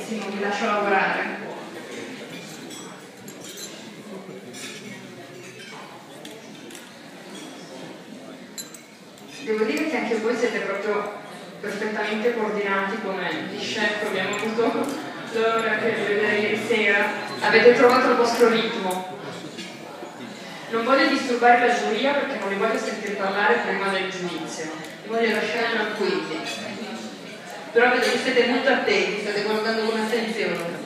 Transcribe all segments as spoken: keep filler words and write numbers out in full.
benissimo, vi lascio lavorare. Devo dire che anche voi siete proprio perfettamente coordinati come gli chef che abbiamo avuto l'onore di vedere ieri sera. Avete trovato il vostro ritmo. Non voglio disturbare la giuria perché non li voglio sentire parlare prima del giudizio, li voglio lasciare tranquilli. Però vedo che siete molto attenti, state guardando con attenzione.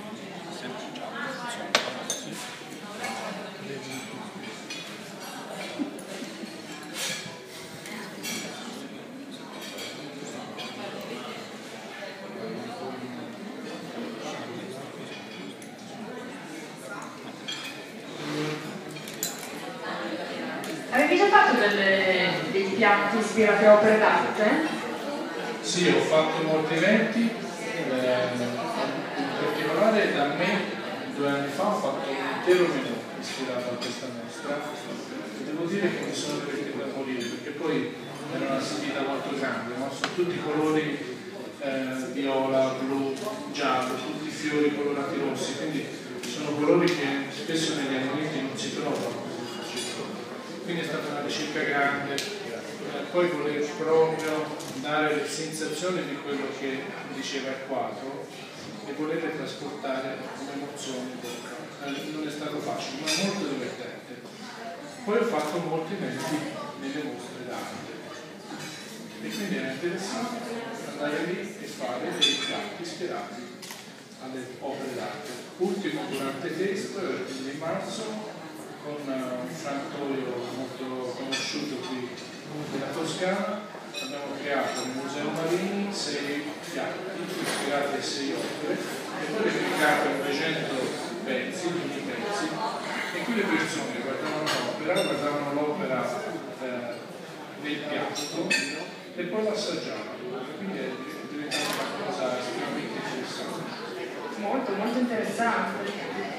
Avevi già fatto delle, dei piatti ispirati a opere d'arte? Sì, ho fatto molti eventi, eh, in particolare da me due anni fa ho fatto un intero menù ispirato a questa mostra e devo dire che mi sono divertito da morire perché poi era una sfida molto grande, no? Sono tutti colori eh, viola, blu, giallo, tutti fiori colorati rossi, quindi sono colori che spesso negli alimenti non si trovano. Quindi è stata una ricerca grande, eh, poi voler proprio dare le sensazioni di quello che diceva il quadro e volerle trasportare come emozioni in bocca. Eh, non è stato facile, ma molto divertente. Poi ho fatto molti eventi nelle mostre d'arte e quindi era interessante andare lì e fare dei piatti ispirati alle opere d'arte. Ultimo durante questo, di marzo, con un frantoio molto conosciuto qui della Toscana, abbiamo creato il Museo Marini sei piatti ispirati a sei opere e poi replicati in duecento pezzi, mini pezzi, e qui le persone guardavano l'opera, guardavano l'opera eh, nel piatto e poi l'assaggiavano, quindi è diventata una cosa estremamente interessante. Molto, molto interessante.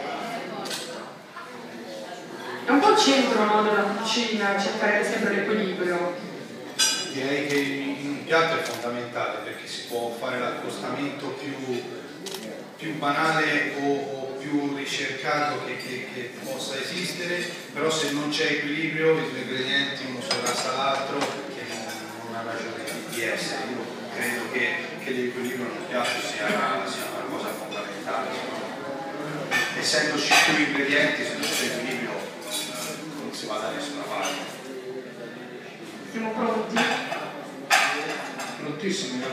È un po' il centro, no, della cucina, cercare sempre l'equilibrio. Direi che un piatto è fondamentale perché si può fare l'accostamento più, più banale o, o più ricercato che, che, che possa esistere, però se non c'è equilibrio i due ingredienti uno sovrasta l'altro che non, non ha ragione di essere. Io credo che, che l'equilibrio in un piatto sia, sia una cosa fondamentale. Essendoci più ingredienti, se non c'è equilibrio non si va da nessuna parte. Siamo pronti? Prontissimi.